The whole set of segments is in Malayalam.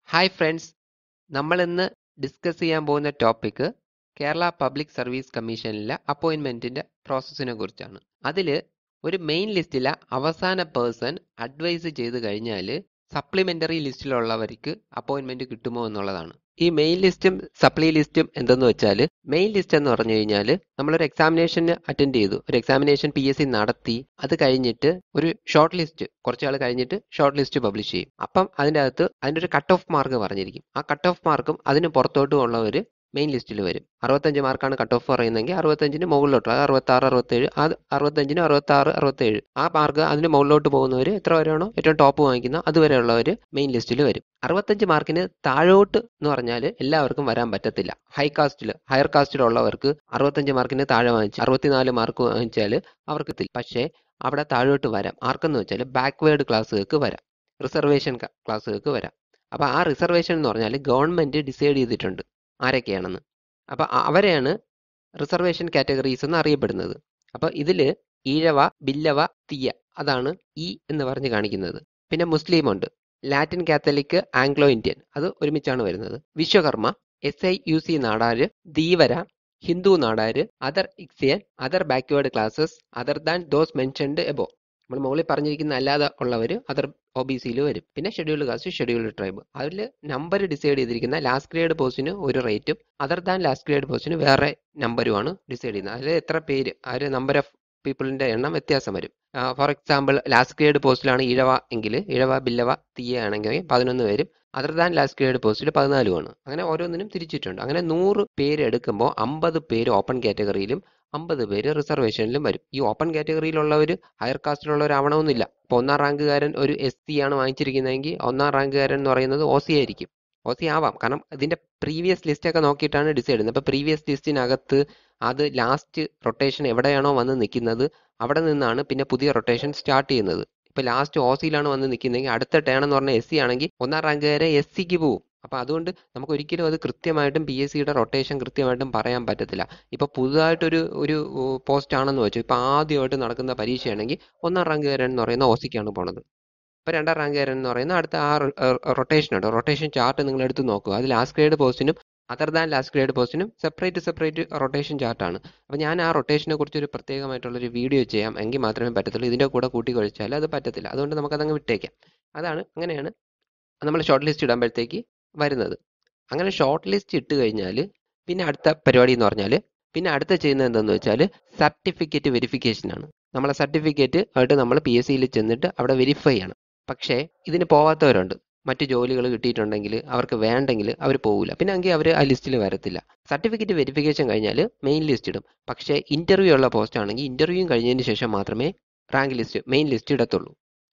ഹായ് ഫ്രണ്ട്സ്, നമ്മൾ ഇന്ന് ഡിസ്കസ് ചെയ്യാൻ പോകുന്ന ടോപ്പിക്ക് കേരള പബ്ലിക് സർവീസ് കമ്മീഷനിലെ അപ്പോയിൻമെൻറ്റിൻ്റെ പ്രോസസ്സിനെ കുറിച്ചാണ്. അതിൽ ഒരു മെയിൻ ലിസ്റ്റിലെ അവസാന പേഴ്സൺ അഡ്വൈസ് ചെയ്ത് കഴിഞ്ഞാൽ സപ്ലിമെൻ്ററി ലിസ്റ്റിലുള്ളവർക്ക് അപ്പോയിൻമെൻറ്റ് കിട്ടുമോ എന്നുള്ളതാണ്. ഈ മെയിൻ ലിസ്റ്റും സപ്ലി ലിസ്റ്റും എന്തെന്ന് വെച്ചാൽ, മെയിൻ ലിസ്റ്റ് എന്ന് പറഞ്ഞു കഴിഞ്ഞാൽ നമ്മളൊരു എക്സാമിനേഷന് അറ്റൻഡ് ചെയ്തു, ഒരു എക്സാമിനേഷൻ PSC നടത്തി, അത് കഴിഞ്ഞിട്ട് ഒരു ഷോർട്ട് ലിസ്റ്റ് കുറച്ച് നാൾ കഴിഞ്ഞിട്ട് ഷോർട്ട് ലിസ്റ്റ് പബ്ലിഷ് ചെയ്യും. അപ്പം അതിൻ്റെ അകത്ത് അതിൻ്റെ ഒരു കട്ട് ഓഫ് മാർക്ക് പറഞ്ഞിരിക്കും. ആ കട്ട് ഓഫ് മാർക്കും അതിന് പുറത്തോട്ടും ഉള്ളവർ മെയിൻ ലിസ്റ്റിൽ വരും. 65 മാർക്കാണ് കട്ട് ഓഫ് പറയുന്നതെങ്കിൽ 65-ന് മുകളിലോട്ട്, അത് 66, 67, അത് 65-ന് 66, 67 ആ മാർക്ക് അതിന് മുകളിലോട്ട് പോകുന്നവർ എത്ര വരെയാണോ ഏറ്റവും ടോപ്പ് വാങ്ങിക്കുന്ന അതുവരെയുള്ളവർ മെയിൻ ലിസ്റ്റിൽ വരും. 65 മാർക്കിന് താഴോട്ട് എന്ന് പറഞ്ഞാൽ എല്ലാവർക്കും വരാൻ പറ്റത്തില്ല. ഹയർ കാസ്റ്റിലുള്ളവർക്ക് 65 മാർക്കിന് താഴെ വാങ്ങിച്ച് 64 മാർക്ക് വാങ്ങിച്ചാൽ അവർക്ക് എത്തില്ല. പക്ഷേ അവിടെ താഴോട്ട് വരാം. ആർക്കെന്ന് വെച്ചാൽ ബാക്ക്വേർഡ് ക്ലാസ്സുകൾക്ക് വരാം, റിസർവേഷൻ ക്ലാസ്സുകൾക്ക് വരാം. അപ്പോൾ ആ റിസർവേഷൻ എന്ന് പറഞ്ഞാൽ ഗവൺമെൻറ് ഡിസൈഡ് ചെയ്തിട്ടുണ്ട് ആരൊക്കെയാണെന്ന്. അപ്പോൾ അവരെയാണ് റിസർവേഷൻ കാറ്റഗറീസ് എന്ന് അറിയപ്പെടുന്നത്. അപ്പോൾ ഇതിൽ ഈഴവ, ബില്ലവ, തീയ അതാണ് ഈ എന്ന് പറഞ്ഞ് കാണിക്കുന്നത്. പിന്നെ മുസ്ലിം ഉണ്ട്, ലാറ്റിൻ കാത്തലിക്, ആംഗ്ലോ ഇന്ത്യൻ അത് ഒരുമിച്ചാണ് വരുന്നത്. വിശ്വകർമ്മ, SIUC നാടാര്, ധീവര, ഹിന്ദു നാടാര്, അതർ ഇക്സിയൻ, other backward classes, other than those mentioned above. നമ്മൾ മുകളിൽ പറഞ്ഞിരിക്കുന്ന അല്ലാതെ ഉള്ളവർ അതർ OBCയിൽ വരും. പിന്നെ ഷെഡ്യൂൾഡ് കാസ്റ്റ്, ഷെഡ്യൂൾഡ് ട്രൈബ്. അതിൽ നമ്പർ ഡിസൈഡ് ചെയ്തിരിക്കുന്ന ലാസ്റ്റ് ഗ്രേഡ് പോസ്റ്റിന് ഒരു റേറ്റും അതർ ദാൻ ലാസ്റ്റ് ഗ്രേഡ് പോസ്റ്റിന് വേറെ നമ്പറുമാണ് ഡിസൈഡ് ചെയ്യുന്നത്. അതിൽ എത്ര പേര്, ആ ഒരു നമ്പർ ഓഫ് പീപ്പിളിൻ്റെ എണ്ണം വ്യത്യാസം വരും. ഫോർ എക്സാമ്പിൾ, ലാസ്റ്റ് ഗ്രേഡ് പോസ്റ്റിലാണ് ഇഴവ എങ്കിൽ ഇഴവ, ബില്ലവ, തീയ ആണെങ്കിൽ 11 പേരും, അതർ ദാൻ ലാസ്റ്റ് ഗ്രേഡ് പോസ്റ്റിൽ 14 ആണ്. അങ്ങനെ ഓരോന്നിനും തിരിച്ചിട്ടുണ്ട്. അങ്ങനെ 100 പേര് എടുക്കുമ്പോൾ 50 പേര് ഓപ്പൺ കാറ്റഗറിയിലും 50 പേര് റിസർവേഷനിലും വരും. ഈ ഓപ്പൺ കാറ്റഗറിയിലുള്ളവർ ഹയർ കാസ്റ്റിലുള്ളവരാവണമെന്നില്ല. ഇപ്പോൾ 1ാം റാങ്കുകാരൻ ഒരു SC ആണ് വാങ്ങിച്ചിരിക്കുന്നതെങ്കിൽ 1ാം റാങ്കുകാരൻ എന്ന് പറയുന്നത് OC ആയിരിക്കും. OC ആവാം, കാരണം ഇതിൻ്റെ പ്രീവിയസ് ലിസ്റ്റൊക്കെ നോക്കിയിട്ടാണ് ഡിസൈഡ് ചെയ്യുന്നത്. അപ്പോൾ പ്രീവിയസ് ലിസ്റ്റിനകത്ത് അത് ലാസ്റ്റ് റൊട്ടേഷൻ എവിടെയാണോ വന്ന് നിൽക്കുന്നത് അവിടെ നിന്നാണ് പിന്നെ പുതിയ റൊട്ടേഷൻ സ്റ്റാർട്ട് ചെയ്യുന്നത്. ഇപ്പോൾ ലാസ്റ്റ് OCയിലാണ് വന്ന് നിൽക്കുന്നതെങ്കിൽ അടുത്ത ടേൺ എന്ന് പറഞ്ഞാൽ SC ആണെങ്കിൽ 1ാം റാങ്കുകാരെ SCക്ക് പോകും. അപ്പോൾ അതുകൊണ്ട് നമുക്ക് ഒരിക്കലും അത് കൃത്യമായിട്ടും PSCയുടെ റൊട്ടേഷൻ കൃത്യമായിട്ടും പറയാൻ പറ്റത്തില്ല. ഇപ്പോൾ പുതുതായിട്ടൊരു പോസ്റ്റ് ആണെന്ന് വെച്ചു, ഇപ്പോൾ ആദ്യമായിട്ട് നടക്കുന്ന പരീക്ഷയാണെങ്കിൽ 1ാം റാങ്കുകാരൻ എന്ന് പറയുന്ന OCക്കാണ് പോണത്. ഇപ്പോൾ 2ാം റാങ്കുകാരൻ എന്ന് പറയുന്ന അടുത്ത ആ റൊട്ടേഷൻ ഉണ്ട്. റൊട്ടേഷൻ ചാർട്ട് നിങ്ങൾ എടുത്ത് നോക്കുക. അത് ലാസ്റ്റ് ഗ്രേഡ് പോസ്റ്റിനും അതർ ദാൻ ലാസ്റ്റ് ഗ്രേഡ് പോസ്റ്റിനും സെപ്പറേറ്റ് റൊട്ടേഷൻ ചാർട്ടാണ്. അപ്പോൾ ഞാൻ ആ റൊട്ടേഷനെ കുറിച്ച് ഒരു പ്രത്യേകമായിട്ടുള്ളൊരു വീഡിയോ ചെയ്യാം, എങ്കിൽ മാത്രമേ പറ്റത്തുള്ളൂ. ഇതിൻ്റെ കൂടെ കൂട്ടി കഴിച്ചാൽ അത് പറ്റത്തില്ല. അതുകൊണ്ട് നമുക്കതങ്ങ് വിട്ടേക്കാം. അങ്ങനെയാണ് നമ്മൾ ഷോർട്ട് ലിസ്റ്റ് ഇടുമ്പോഴത്തേക്ക് വരുന്നത്. അങ്ങനെ ഷോർട്ട് ലിസ്റ്റ് ഇട്ട് കഴിഞ്ഞാൽ പിന്നെ അടുത്ത പരിപാടി എന്ന് പറഞ്ഞാൽ, പിന്നെ അടുത്ത ചെയ്യുന്നത് എന്താണെന്ന് വെച്ചാൽ സർട്ടിഫിക്കറ്റ് വെരിഫിക്കേഷനാണ്. നമ്മളെ സർട്ടിഫിക്കറ്റ് ആയിട്ട് നമ്മൾ PSCയിൽ ചെന്നിട്ട് അവിടെ വെരിഫൈ ചെയ്യണം. പക്ഷേ ഇതിന് പോവാത്തവരുണ്ട്. മറ്റു ജോലികൾ കിട്ടിയിട്ടുണ്ടെങ്കിൽ അവർക്ക് വേണ്ടെങ്കിൽ അവർ പോകില്ല, പിന്നെ എങ്കിൽ അവർ ആ ലിസ്റ്റിൽ വരത്തില്ല. സർട്ടിഫിക്കറ്റ് വെരിഫിക്കേഷൻ കഴിഞ്ഞാൽ മെയിൻ ലിസ്റ്റ് ഇടും. പക്ഷേ ഇൻ്റർവ്യൂ ഉള്ള പോസ്റ്റ് ആണെങ്കിൽ ഇൻ്റർവ്യൂ കഴിഞ്ഞതിന് ശേഷം മാത്രമേ മെയിൻ ലിസ്റ്റ് ഇടത്തുള്ളൂ.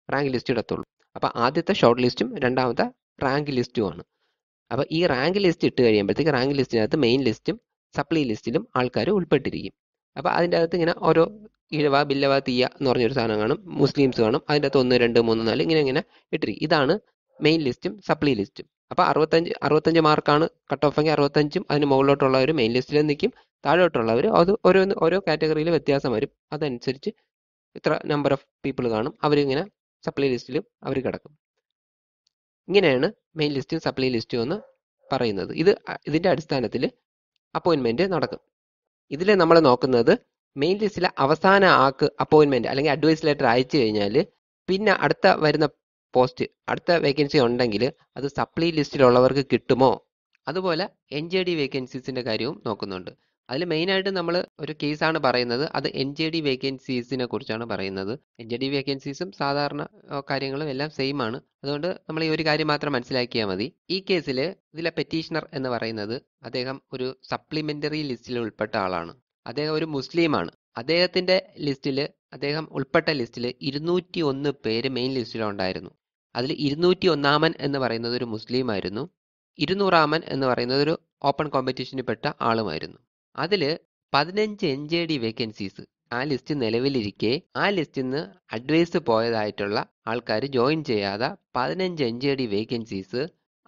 അപ്പോൾ ആദ്യത്തെ ഷോർട്ട് ലിസ്റ്റും രണ്ടാമത്തെ റാങ്ക് ലിസ്റ്റുമാണ്. അപ്പോൾ ഈ റാങ്ക് ലിസ്റ്റ് ഇട്ട് കഴിയുമ്പോഴത്തേക്ക് റാങ്ക് ലിസ്റ്റിനകത്ത് മെയിൻ ലിസ്റ്റും സപ്ലി ലിസ്റ്റിലും ആൾക്കാർ ഉൾപ്പെട്ടിരിക്കും. അപ്പോൾ അതിൻ്റെ അകത്ത് ഇങ്ങനെ ഓരോ ഇഴവ, ബില്ലവ, തീയ എന്ന് പറഞ്ഞൊരു സാധനം കാണും, മുസ്ലിംസ് കാണും. അതിൻ്റെ അകത്ത് 1, 2, 3, 4 ഇങ്ങനെ ഇട്ടിരിക്കും. ഇതാണ് മെയിൻ ലിസ്റ്റും സപ്ലി ലിസ്റ്റും. അപ്പോൾ 65 മാർക്കാണ് കട്ട് ഓഫ് എങ്കിൽ 65-ഉം അതിന് മുകളിലോട്ടുള്ളവർ മെയിൻ ലിസ്റ്റിൽ നിൽക്കും. താഴോട്ടുള്ളവർ അത് ഓരോ കാറ്റഗറിയിൽ വ്യത്യാസം വരും. അതനുസരിച്ച് ഇത്ര നമ്പർ ഓഫ് പീപ്പിൾ കാണും, അവരിങ്ങനെ സപ്ലി ലിസ്റ്റിലും അവർ കിടക്കും. ഇങ്ങനെയാണ് മെയിൻ ലിസ്റ്റും സപ്ലി ലിസ്റ്റും എന്ന് പറയുന്നത്. ഇതിൻ്റെ അടിസ്ഥാനത്തിൽ അപ്പോയിൻമെൻറ്റ് നടക്കും. ഇതിൽ നമ്മൾ നോക്കുന്നത് മെയിൻ ലിസ്റ്റിലെ അവസാന ആൾക്ക് അപ്പോയിൻമെൻറ്റ് അല്ലെങ്കിൽ അഡ്വൈസ് ലെറ്റർ അയച്ചു കഴിഞ്ഞാൽ പിന്നെ അടുത്ത വരുന്ന അടുത്ത വേക്കൻസി ഉണ്ടെങ്കിൽ അത് സപ്ലി ലിസ്റ്റിലുള്ളവർക്ക് കിട്ടുമോ. അതുപോലെ NJD വേക്കൻസീസിൻ്റെ കാര്യവും നോക്കുന്നുണ്ട്. അതിൽ മെയിനായിട്ട് നമ്മൾ ഒരു കേസാണ് പറയുന്നത്. അത് NJD വേക്കൻസീസിനെ കുറിച്ചാണ് പറയുന്നത്. NJD വേക്കൻസീസും സാധാരണ കാര്യങ്ങളും എല്ലാം സെയിം ആണ്. അതുകൊണ്ട് നമ്മൾ ഈ ഒരു കാര്യം മാത്രം മനസ്സിലാക്കിയാൽ മതി. ഈ കേസിൽ ഇതിലെ പെറ്റീഷണർ എന്ന് പറയുന്നത് അദ്ദേഹം ഒരു സപ്ലിമെൻ്ററി ലിസ്റ്റിൽ ഉൾപ്പെട്ട ആളാണ്. അദ്ദേഹം ഒരു മുസ്ലിമാണ്. അദ്ദേഹം ഉൾപ്പെട്ട ലിസ്റ്റിൽ 201 പേര് മെയിൻ ലിസ്റ്റിലുണ്ടായിരുന്നു. അതിൽ 201-ാമൻ എന്ന് പറയുന്നത് ഒരു മുസ്ലിം ആയിരുന്നു. 200-ാമൻ എന്ന് പറയുന്നത് ഒരു ഓപ്പൺ കോമ്പറ്റീഷനിൽ പെട്ട ആളുമായിരുന്നു. അതിൽ 15 NJD വേക്കൻസീസ് ആ ലിസ്റ്റ് നിലവിലിരിക്കെ ആ ലിസ്റ്റിൽ നിന്ന് അഡ്വൈസ് പോയതായിട്ടുള്ള ആൾക്കാർ ജോയിൻ ചെയ്യാതെ 15 NJD വേക്കൻസീസ്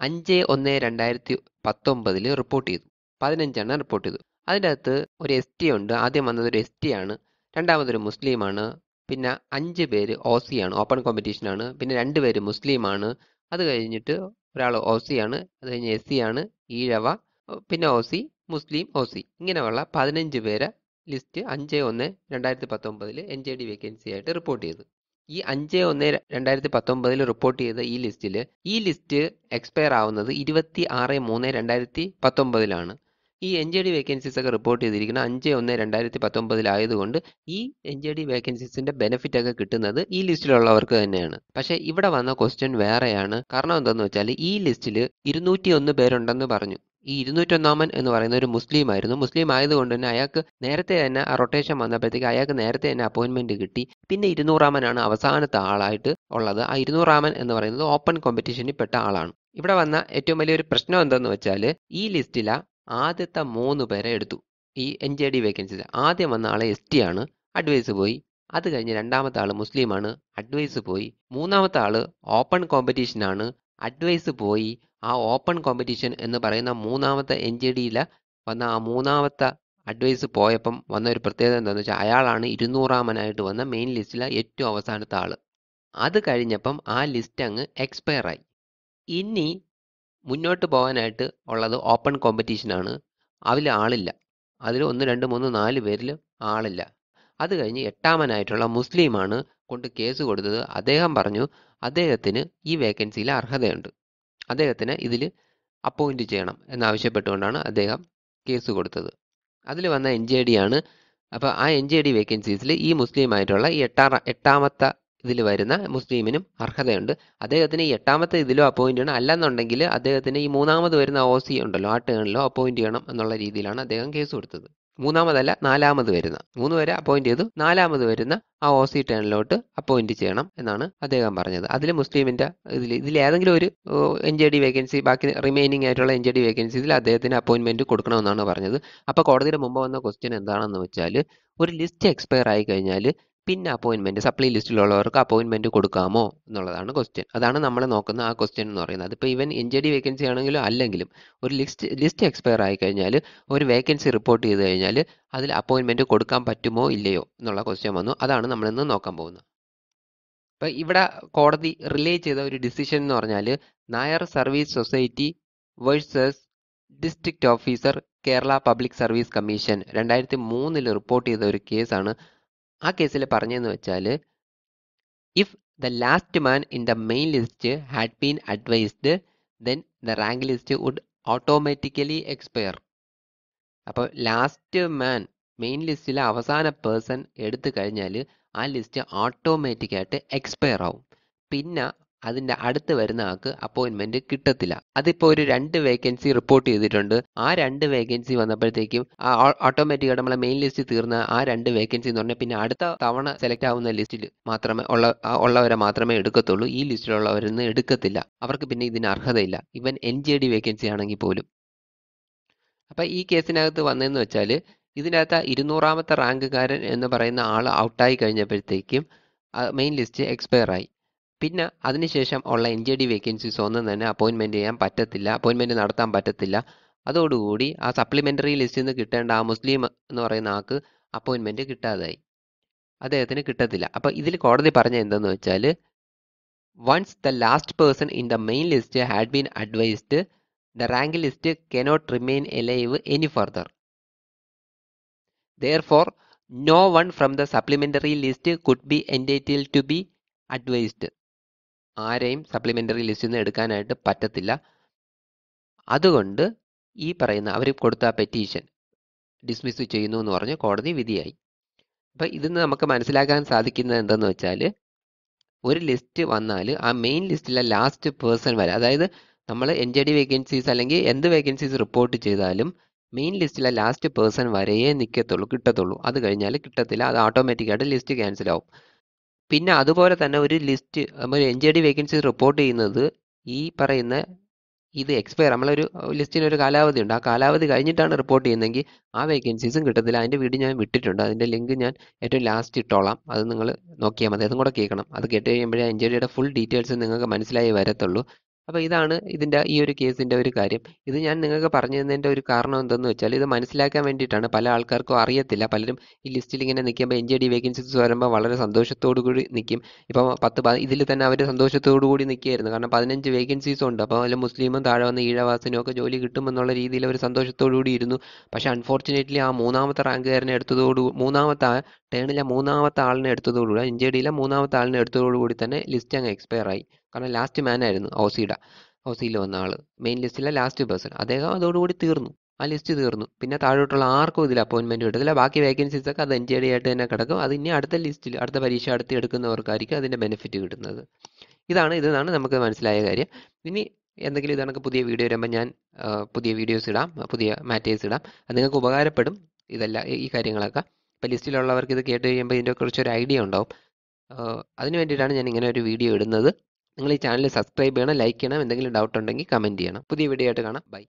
5/1/2019 റിപ്പോർട്ട് ചെയ്തു. 15 റിപ്പോർട്ട് ചെയ്തു. അതിൻ്റെ അകത്ത് ഒരു ST ഉണ്ട്. ആദ്യം വന്നത് ഒരു ST ആണ്, രണ്ടാമതൊരു മുസ്ലിമാണ്, പിന്നെ 5 പേര് OC ആണ്, ഓപ്പൺ കോമ്പറ്റീഷനാണ്, പിന്നെ 2 പേര് മുസ്ലിമാണ്, അത് കഴിഞ്ഞിട്ട് ഒരാൾ OC ആണ്, അത് കഴിഞ്ഞ് SC ആണ്, ഈഴവ, പിന്നെ OC, മുസ്ലിം, OC, ഇങ്ങനെയുള്ള 15 പേരെ ലിസ്റ്റ് 5/1/2019 NJD വേക്കൻസി ആയിട്ട് റിപ്പോർട്ട് ചെയ്തു. ഈ 5/1/2019 റിപ്പോർട്ട് ചെയ്ത ഈ ലിസ്റ്റ് എക്സ്പയർ ആവുന്നത് 26/3/2019 ഈ NJD വേക്കൻസീസ് ഒക്കെ റിപ്പോർട്ട് ചെയ്തിരിക്കുന്ന 5/1/2019 ആയതുകൊണ്ട് ഈ NJD വേക്കൻസീസിന്റെ ബെനിഫിറ്റ് ഒക്കെ കിട്ടുന്നത് ഈ ലിസ്റ്റിലുള്ളവർക്ക് തന്നെയാണ്. പക്ഷെ ഇവിടെ വന്ന ക്വസ്റ്റ്യൻ വേറെയാണ്. കാരണം എന്താണെന്ന് വെച്ചാൽ ഈ ലിസ്റ്റിൽ 201 പേരുണ്ടെന്ന് പറഞ്ഞു. ഈ 201 എന്ന് പറയുന്ന ഒരു മുസ്ലിം ആയിരുന്നു. മുസ്ലിം ആയതുകൊണ്ട് തന്നെ അയാൾക്ക് നേരത്തെ തന്നെ ആ റൊട്ടേഷൻ വന്നപ്പോഴത്തേക്ക് അയാൾക്ക് നേരത്തെ തന്നെ അപ്പോയിന്റ്മെന്റ് കിട്ടി. പിന്നെ 200 അവസാനത്തെ ആളായിട്ട് ഉള്ളത്. ആ 200 എന്ന് പറയുന്നത് ഓപ്പൺ കോമ്പറ്റീഷനിൽ പെട്ട ആളാണ്. ഇവിടെ വന്ന ഏറ്റവും വലിയൊരു പ്രശ്നം എന്താണെന്ന് വെച്ചാൽ ഈ ലിസ്റ്റിലെ ആദ്യത്തെ 3 പേരെ എടുത്തു. ഈ NJD വേക്കൻസീസ് ആദ്യം വന്ന ആളെ ST ആണ്, അഡ്വൈസ് പോയി. അത് കഴിഞ്ഞ് രണ്ടാമത്തെ ആള് മുസ്ലിമാണ്, അഡ്വൈസ് പോയി. മൂന്നാമത്തെ ആള് ഓപ്പൺ കോമ്പറ്റീഷൻ ആണ്, അഡ്വൈസ് പോയി. ആ ഓപ്പൺ കോമ്പറ്റീഷൻ എന്ന് പറയുന്ന മൂന്നാമത്തെ NJDയിൽ വന്ന ആ മൂന്നാമത്തെ അഡ്വൈസ് പോയപ്പം വന്ന ഒരു പ്രത്യേകത എന്താണെന്ന് വെച്ചാൽ അയാളാണ് 200 വന്ന മെയിൻ ലിസ്റ്റിലെ ഏറ്റവും അവസാനത്തെ ആള്. അത് കഴിഞ്ഞപ്പം ആ ലിസ്റ്റ് അങ്ങ് എക്സ്പയർ ആയി. ഇനി മുന്നോട്ട് പോകാനായിട്ട് ഉള്ളത് ഓപ്പൺ കോമ്പറ്റീഷനാണ്. അതിൽ ആളില്ല. അതിൽ 1, 2, 3, 4 പേരിൽ ആളില്ല. അത് കഴിഞ്ഞ് 8ാമനായിട്ടുള്ള മുസ്ലിമാണ് കൊണ്ട് കേസ് കൊടുത്തത്. അദ്ദേഹം പറഞ്ഞു അദ്ദേഹത്തിന് ഈ വേക്കൻസിയിൽ അർഹതയുണ്ട്, അദ്ദേഹത്തിന് ഇതിൽ അപ്പോയിന്റ് ചെയ്യണം എന്നാവശ്യപ്പെട്ടുകൊണ്ടാണ് അദ്ദേഹം കേസ് കൊടുത്തത്. അതിൽ വന്ന NJD ആണ്. അപ്പോൾ ആ NJD വേക്കൻസീസിൽ ഈ മുസ്ലിം ആയിട്ടുള്ള ഈ 8ാമത്തെ ഇതിൽ വരുന്ന മുസ്ലിമിനും അർഹതയുണ്ട്. അദ്ദേഹത്തിന് ഈ 8ാമത്തെ ഇതിലോ അപ്പോയിന്റ് ചെയ്യണം, അല്ലെന്നുണ്ടെങ്കിൽ അദ്ദേഹത്തിന് ഈ മൂന്നാമത് വരുന്ന OC ഉണ്ടല്ലോ ആ ടേണിലോ അപ്പോയിന്റ് ചെയ്യണം എന്നുള്ള രീതിയിലാണ് അദ്ദേഹം കേസ് കൊടുത്തത്. മൂന്നാമതല്ല, 4ാമത് വരുന്ന 3 പേരെ അപ്പോയിന്റ് ചെയ്തു. 4ാമത് വരുന്ന ആ OC ടേണിലോട്ട് അപ്പോയിന്റ് ചെയ്യണം എന്നാണ് അദ്ദേഹം പറഞ്ഞത്. അതിൽ മുസ്ലിമിന്റെ ഇതിൽ ഏതെങ്കിലും ഒരു NJD വേക്കൻസി, ബാക്കി റിമൈനിങ് ആയിട്ടുള്ള NJD വേക്കൻസീസിൽ അദ്ദേഹത്തിന് അപ്പോയിന്റ്മെന്റ് കൊടുക്കണമെന്നാണ് പറഞ്ഞത്. അപ്പോൾ കോടതിയുടെ മുമ്പ് വന്ന ക്വസ്റ്റ്യൻ എന്താണെന്ന് വെച്ചാൽ ഒരു ലിസ്റ്റ് എക്സ്പയർ ആയി കഴിഞ്ഞാൽ പിന്നെ അപ്പോയിന്റ്മെന്റ് സപ്ലി ലിസ്റ്റിലുള്ളവർക്ക് അപ്പോയിന്റ്മെന്റ് കൊടുക്കാമോ എന്നുള്ളതാണ് ക്വസ്റ്റ്യൻ. അതാണ് നമ്മൾ നോക്കുന്ന ആ ക്വസ്റ്റ്യൻ എന്ന് പറയുന്നത്. അതിപ്പോൾ ഈവൻ NJD വേക്കൻസി ആണെങ്കിലും അല്ലെങ്കിലും ഒരു ലിസ്റ്റ് എക്സ്പയർ ആയി കഴിഞ്ഞാൽ ഒരു വേക്കൻസി റിപ്പോർട്ട് ചെയ്ത് കഴിഞ്ഞാൽ അതിൽ അപ്പോയിന്റ്മെന്റ് കൊടുക്കാൻ പറ്റുമോ ഇല്ലയോ എന്നുള്ള ക്വസ്റ്റ്യൻ വന്നു. അതാണ് നമ്മളിന്ന് നോക്കാൻ പോകുന്നത്. അപ്പം ഇവിടെ കോടതി റിലേ ചെയ്ത ഒരു ഡിസിഷൻ എന്ന് പറഞ്ഞാൽ Nair service society versus district officer Kerala public service commission 2003 report ചെയ്ത ഒരു കേസാണ്. ആ കേസിൽ പറഞ്ഞതെന്ന് വെച്ചാൽ if the last man in the main list had been advised then the rank list would automatically expire. അപ്പോൾ ലാസ്റ്റ് മാൻ മെയിൻ ലിസ്റ്റിലെ അവസാന പേഴ്സൺ എടുത്തു കഴിഞ്ഞാൽ ആ ലിസ്റ്റ് ഓട്ടോമാറ്റിക്കായിട്ട് എക്സ്പയർ ആവും. പിന്നെ അതിൻ്റെ അടുത്ത് വരുന്ന ആൾക്ക് അപ്പോയിന്റ്മെന്റ് കിട്ടത്തില്ല. അതിപ്പോൾ ഒരു 2 വേക്കൻസി റിപ്പോർട്ട് ചെയ്തിട്ടുണ്ട്. ആ 2 വേക്കൻസി വന്നപ്പോഴത്തേക്കും ഓട്ടോമാറ്റിക്കായിട്ട് നമ്മളെ മെയിൻ ലിസ്റ്റ് തീർന്ന ആ 2 വേക്കൻസി എന്ന് പറഞ്ഞാൽ പിന്നെ അടുത്ത തവണ സെലക്ട് ആവുന്ന ലിസ്റ്റിൽ മാത്രമേ ഉള്ളവരെ മാത്രമേ എടുക്കത്തുള്ളൂ. ഈ ലിസ്റ്റിലുള്ളവരൊന്നും എടുക്കത്തില്ല. അവർക്ക് പിന്നെ ഇതിന് അർഹതയില്ല, ഇവൻ NJD വേക്കൻസി ആണെങ്കിൽ പോലും. അപ്പം ഈ കേസിനകത്ത് വന്നതെന്ന് വെച്ചാൽ ഇതിനകത്ത് 200ാമത്തെ റാങ്കുകാരൻ എന്ന് പറയുന്ന ആൾ ഔട്ടായി കഴിഞ്ഞപ്പോഴത്തേക്കും മെയിൻ ലിസ്റ്റ് എക്സ്പയർ ആയി. പിന്നെ അതിനുശേഷം ഉള്ള NJD വേക്കൻസീസ് ഒന്നും തന്നെ അപ്പോയിന്റ്മെന്റ് നടത്താൻ പറ്റത്തില്ല. അതോടുകൂടി ആ സപ്ലിമെന്ററി ലിസ്റ്റിൽ നിന്ന് കിട്ടേണ്ട ആ മുസ്ലിം എന്ന് പറയുന്ന ആൾക്ക് അപ്പോയിന്റ്മെന്റ് കിട്ടാതായി, അദ്ദേഹത്തിന് കിട്ടത്തില്ല. അപ്പം ഇതിൽ കോടതി പറഞ്ഞ എന്തെന്ന് വെച്ചാൽ once the last person in the main list had been advised the rank list cannot remain alive any further. Therefore, no one from the supplementary list could be entitled to be advised. ആരെയും സപ്ലിമെന്ററി ലിസ്റ്റിൽ നിന്ന് എടുക്കാനായിട്ട് പറ്റത്തില്ല. അതുകൊണ്ട് ഈ പറയുന്ന അവർ കൊടുത്ത പെറ്റീഷൻ ഡിസ്മിസ് ചെയ്യുന്നു എന്ന് പറഞ്ഞ് കോടതി വിധിയായി. അപ്പം ഇതിന്ന് നമുക്ക് മനസ്സിലാക്കാൻ സാധിക്കുന്നത് എന്തെന്ന് വെച്ചാൽ ഒരു ലിസ്റ്റ് വന്നാൽ ആ മെയിൻ ലിസ്റ്റിലെ ലാസ്റ്റ് പേഴ്സൺ വരെ, അതായത് നമ്മൾ NJD വേക്കൻസീസ് അല്ലെങ്കിൽ എന്ത് വേക്കൻസീസ് റിപ്പോർട്ട് ചെയ്താലും മെയിൻ ലിസ്റ്റിലെ ലാസ്റ്റ് പേഴ്സൺ വരെയേ കിട്ടത്തുള്ളൂ. അത് കഴിഞ്ഞാൽ കിട്ടത്തില്ല, അത് ഓട്ടോമാറ്റിക്കായിട്ട് ലിസ്റ്റ് ക്യാൻസൽ ആവും. പിന്നെ അതുപോലെ തന്നെ ഒരു ലിസ്റ്റ് നമ്മൾ NJD വേക്കൻസീസ് റിപ്പോർട്ട് ചെയ്യുന്നത് ഈ പറയുന്ന ഇത് എക്സ്പയർ, നമ്മളൊരു ലിസ്റ്റിന് ഒരു കാലാവധി ഉണ്ട്, ആ കാലാവധി കഴിഞ്ഞിട്ടാണ് റിപ്പോർട്ട് ചെയ്യുന്നതെങ്കിൽ ആ വേക്കൻസീസും കിട്ടത്തില്ല. അതിൻ്റെ വീഡിയോ ഞാൻ വിട്ടിട്ടുണ്ട്, അതിൻ്റെ ലിങ്ക് ഞാൻ ഏറ്റവും ലാസ്റ്റ് ഇട്ടോളാം, അത് നിങ്ങൾ നോക്കിയാൽ മതി. അതും കൂടെ കേൾക്കണം. അത് കേട്ട് കഴിയുമ്പോഴേ NJDയുടെ ഫുൾ ഡീറ്റെയിൽസ് നിങ്ങൾക്ക് മനസ്സിലായി വരത്തുള്ളൂ. അപ്പോൾ ഇതാണ് ഇതിൻ്റെ ഈ ഒരു കേസിൻ്റെ ഒരു കാര്യം. ഇത് ഞാൻ നിങ്ങൾക്ക് പറഞ്ഞു തന്നതിൻ്റെ ഒരു കാരണം എന്തെന്ന് വെച്ചാൽ ഇത് മനസ്സിലാക്കാൻ വേണ്ടിയിട്ടാണ്. പല ആൾക്കാർക്കും അറിയത്തില്ല. പലരും ഈ ലിസ്റ്റിൽ ഇങ്ങനെ നിൽക്കുമ്പോൾ NJD വേക്കൻസീസ് വരുമ്പോൾ വളരെ സന്തോഷത്തോടു കൂടി നിൽക്കും. ഇപ്പോൾ ഇതിൽ തന്നെ അവർ സന്തോഷത്തോടു കൂടി നിൽക്കുകയായിരുന്നു. കാരണം 15 വേക്കൻസീസ് ഉണ്ട്. അപ്പോൾ അതിൽ മുസ്ലിമും താഴെ വന്ന് ഈഴവാസിനും ഒക്കെ ജോലി കിട്ടുമെന്നുള്ള രീതിയിൽ അവർ സന്തോഷത്തോടു കൂടി ഇരുന്നു. പക്ഷേ അൺഫോർച്ചുനേറ്റ്ലി ആ മൂന്നാമത്തെ റാങ്കുകാരനെ മൂന്നാമത്തെ ടേണിലെ മൂന്നാമത്തെ ആളിനെ എടുത്തതോടുകൂടി NJDയിലെ മൂന്നാമത്തെ ആളിനെ എടുത്തതോടുകൂടി തന്നെ ലിസ്റ്റ് അങ്ങ് എക്സ്പയർ ആയി. കാരണം ലാസ്റ്റ് മാൻ ആയിരുന്നു OCയിൽ വന്ന ആൾ, മെയിൻ ലിസ്റ്റിലെ ലാസ്റ്റ് പേഴ്സൺ. അദ്ദേഹം അതോടുകൂടി തീർന്നു, ആ ലിസ്റ്റ് തീർന്നു. പിന്നെ താഴോട്ടുള്ള ആർക്കും ഇതിൽ അപ്പോയിൻമെൻറ്റ് കിട്ടത്തില്ല. ബാക്കി വേക്കൻസീസ് ഒക്കെ അത് NJD ആയിട്ട് തന്നെ കിടക്കും. അത് ഇനി അടുത്ത ലിസ്റ്റിൽ അടുത്ത പരീക്ഷ എടുക്കുന്നവർക്കായിരിക്കും അതിൻ്റെ ബെനിഫിറ്റ് കിട്ടുന്നത്. ഇതാണ് നമുക്ക് മനസ്സിലായ കാര്യം. ഇനി എന്തെങ്കിലും ഇത് കണക്ക് പുതിയ വീഡിയോ വരുമ്പോൾ ഞാൻ പുതിയ വീഡിയോസ് ഇടാം, പുതിയ മാറ്റേഴ്സ് ഇടാം. അത് നിങ്ങൾക്ക് ഉപകാരപ്പെടും. ഈ കാര്യങ്ങളൊക്കെ ഇപ്പോൾ ലിസ്റ്റിലുള്ളവർക്ക് ഇത് കേട്ട് കഴിയുമ്പോൾ ഇതിനെക്കുറിച്ചൊരു ഐഡിയ ഉണ്ടാവും. അതിന് വേണ്ടിയിട്ടാണ് ഞാൻ ഇങ്ങനെ ഒരു വീഡിയോ ഇടുന്നത്. നിങ്ങൾ ഈ ചാനൽ സബ്സ്ക്രൈബ് ചെയ്യണം, ലൈക്ക് ചെയ്യണം. എന്തെങ്കിലും ഡൗട്ട് ഉണ്ടെങ്കിൽ കമൻറ്റ് ചെയ്യണം. പുതിയ വീഡിയോ ആയിട്ട് കാണാം. ബൈ.